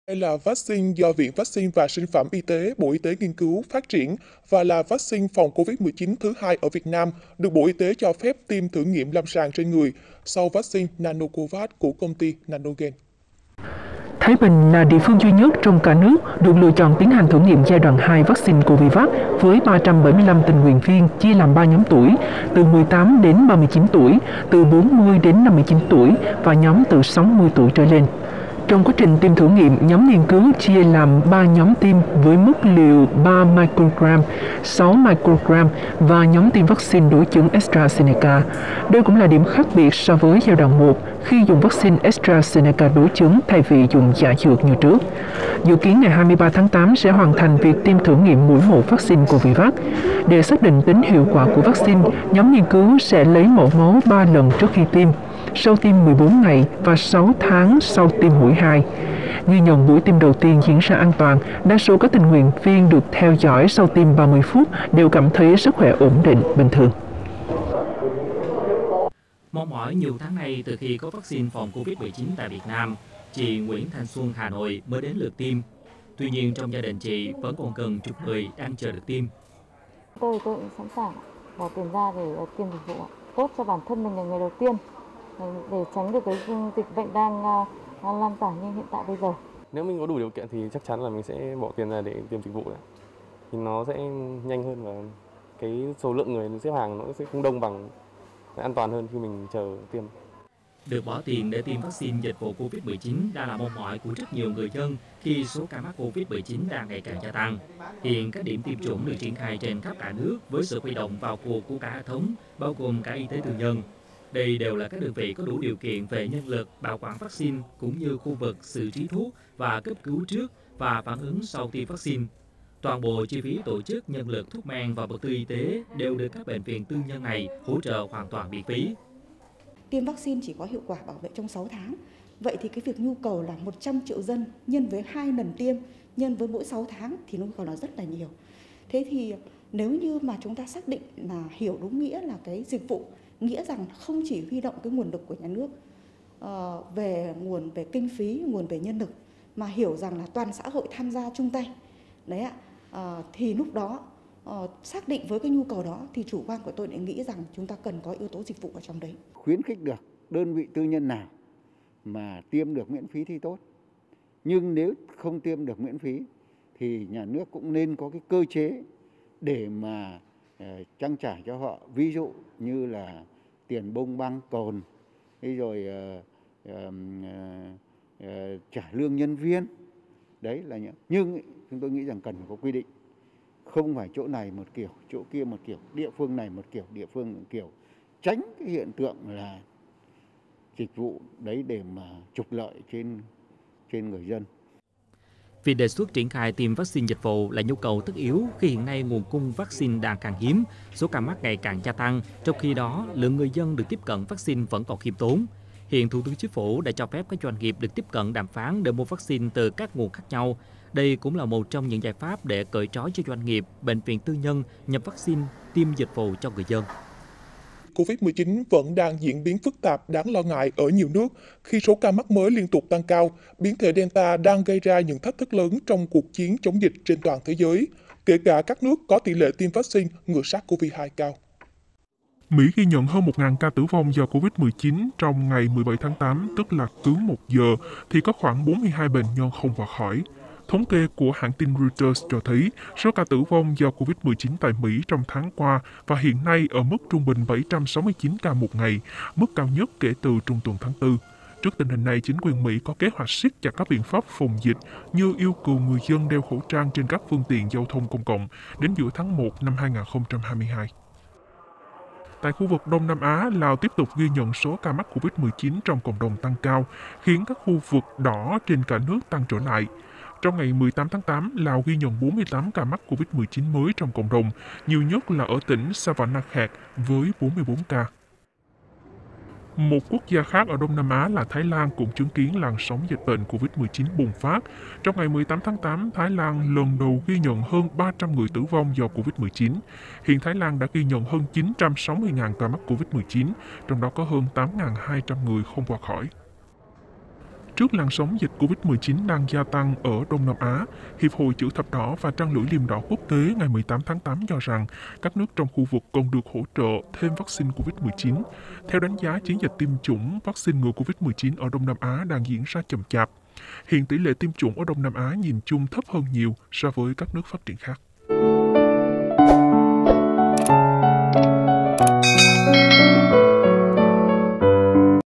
Đây là vaccine do Viện Vaccine và Sinh phẩm Y tế Bộ Y tế nghiên cứu, phát triển và là vaccine phòng COVID-19 thứ hai ở Việt Nam, được Bộ Y tế cho phép tiêm thử nghiệm lâm sàng trên người sau vaccine Nanocovax của công ty Nanogen. Thái Bình là địa phương duy nhất trong cả nước được lựa chọn tiến hành thử nghiệm giai đoạn 2 vaccine Covivac với 375 tình nguyện viên chia làm 3 nhóm tuổi, từ 18 đến 39 tuổi, từ 40 đến 59 tuổi và nhóm từ 60 tuổi trở lên. Trong quá trình tiêm thử nghiệm, nhóm nghiên cứu chia làm 3 nhóm tiêm với mức liều 3 microgram, 6 microgram và nhóm tiêm vaccine đối chứng AstraZeneca. Đây cũng là điểm khác biệt so với giai đoạn 1 khi dùng vaccine AstraZeneca đối chứng thay vì dùng giả dược như trước. Dự kiến ngày 23 tháng 8 sẽ hoàn thành việc tiêm thử nghiệm mũi 1 vaccine Covivac. Để xác định tính hiệu quả của vaccine, nhóm nghiên cứu sẽ lấy mẫu máu 3 lần trước khi tiêm, sau tiêm 14 ngày và 6 tháng sau tiêm mũi 2. Ghi nhận buổi tiêm đầu tiên diễn ra an toàn, đa số các tình nguyện viên được theo dõi sau tiêm 30 phút đều cảm thấy sức khỏe ổn định, bình thường. Mong mỏi nhiều tháng nay từ khi có vaccine phòng Covid-19 tại Việt Nam, chị Nguyễn Thanh Xuân, Hà Nội mới đến lượt tiêm. Tuy nhiên trong gia đình chị vẫn còn gần chục người đang chờ được tiêm. Tôi cũng sẵn sàng bỏ tiền ra để tiêm dịch vụ tốt cho bản thân mình là người đầu tiên, để tránh được cái dịch bệnh đang lan tỏa như hiện tại bây giờ. Nếu mình có đủ điều kiện thì chắc chắn là mình sẽ bỏ tiền ra để tiêm dịch vụ đấy. Thì nó sẽ nhanh hơn và cái số lượng người xếp hàng nó sẽ không đông bằng, an toàn hơn khi mình chờ tiêm. Được bỏ tiền để tiêm vaccine dịch vụ Covid-19 đang là mong mỏi của rất nhiều người dân khi số ca mắc Covid-19 đang ngày càng gia tăng. Hiện các điểm tiêm chủng được triển khai trên khắp cả nước với sự huy động vào cuộc của cả hệ thống, bao gồm cả y tế tư nhân. Đây đều là các đơn vị có đủ điều kiện về nhân lực, bảo quản vaccine cũng như khu vực xử trí thuốc và cấp cứu trước và phản ứng sau tiêm vaccine. Toàn bộ chi phí tổ chức, nhân lực, thuốc men và vật tư y tế đều được các bệnh viện tư nhân này hỗ trợ hoàn toàn miễn phí. Tiêm vaccine chỉ có hiệu quả bảo vệ trong 6 tháng. Vậy thì cái việc nhu cầu là 100 triệu dân nhân với 2 lần tiêm, nhân với mỗi 6 tháng thì nhu cầu là rất là nhiều. Thế thì nếu như mà chúng ta xác định là hiểu đúng nghĩa là cái dịch vụ, nghĩa rằng không chỉ huy động cái nguồn lực của nhà nước về nguồn về kinh phí, nguồn về nhân lực, mà hiểu rằng là toàn xã hội tham gia chung tay. Đấy ạ, thì lúc đó xác định với cái nhu cầu đó thì chủ quan của tôi lại nghĩ rằng chúng ta cần có yếu tố dịch vụ ở trong đấy. Khuyến khích được đơn vị tư nhân nào mà tiêm được miễn phí thì tốt. Nhưng nếu không tiêm được miễn phí thì nhà nước cũng nên có cái cơ chế để mà trang trải cho họ. Ví dụ như là tiền bông băng cồn, rồi trả lương nhân viên. Đấy là những. Nhưng chúng tôi nghĩ rằng cần có quy định. Không phải chỗ này một kiểu, chỗ kia một kiểu, địa phương này một kiểu, địa phương một kiểu. Tránh cái hiện tượng là dịch vụ đấy để mà trục lợi trên người dân. Việc đề xuất triển khai tiêm vaccine dịch vụ là nhu cầu tất yếu khi hiện nay nguồn cung vaccine đang khan hiếm, số ca mắc ngày càng gia tăng, trong khi đó lượng người dân được tiếp cận vaccine vẫn còn khiêm tốn. Hiện Thủ tướng Chính phủ đã cho phép các doanh nghiệp được tiếp cận đàm phán để mua vaccine từ các nguồn khác nhau. Đây cũng là một trong những giải pháp để cởi trói cho doanh nghiệp, bệnh viện tư nhân nhập vaccine tiêm dịch vụ cho người dân. Covid-19 vẫn đang diễn biến phức tạp đáng lo ngại ở nhiều nước khi số ca mắc mới liên tục tăng cao. Biến thể Delta đang gây ra những thách thức lớn trong cuộc chiến chống dịch trên toàn thế giới, kể cả các nước có tỷ lệ tiêm vaccine ngừa SARS-CoV-2 cao. Mỹ ghi nhận hơn 1.000 ca tử vong do Covid-19 trong ngày 17 tháng 8, tức là cứ 1 giờ thì có khoảng 42 bệnh nhân không qua khỏi. Thống kê của hãng tin Reuters cho thấy số ca tử vong do Covid-19 tại Mỹ trong tháng qua và hiện nay ở mức trung bình 769 ca một ngày, mức cao nhất kể từ trung tuần tháng 4. Trước tình hình này, chính quyền Mỹ có kế hoạch siết chặt các biện pháp phòng dịch như yêu cầu người dân đeo khẩu trang trên các phương tiện giao thông công cộng đến giữa tháng 1 năm 2022. Tại khu vực Đông Nam Á, Lào tiếp tục ghi nhận số ca mắc Covid-19 trong cộng đồng tăng cao, khiến các khu vực đỏ trên cả nước tăng trở lại. Trong ngày 18 tháng 8, Lào ghi nhận 48 ca mắc Covid-19 mới trong cộng đồng, nhiều nhất là ở tỉnh Savannakhet với 44 ca. Một quốc gia khác ở Đông Nam Á là Thái Lan cũng chứng kiến làn sóng dịch bệnh Covid-19 bùng phát. Trong ngày 18 tháng 8, Thái Lan lần đầu ghi nhận hơn 300 người tử vong do Covid-19. Hiện Thái Lan đã ghi nhận hơn 960.000 ca mắc Covid-19, trong đó có hơn 8.200 người không qua khỏi. Trước làn sóng dịch COVID-19 đang gia tăng ở Đông Nam Á, Hiệp hội Chữ Thập Đỏ và Trăng Lưỡi Liềm Đỏ Quốc tế ngày 18 tháng 8 cho rằng các nước trong khu vực còn được hỗ trợ thêm vaccine COVID-19. Theo đánh giá, chiến dịch tiêm chủng vaccine ngừa COVID-19 ở Đông Nam Á đang diễn ra chậm chạp. Hiện tỷ lệ tiêm chủng ở Đông Nam Á nhìn chung thấp hơn nhiều so với các nước phát triển khác.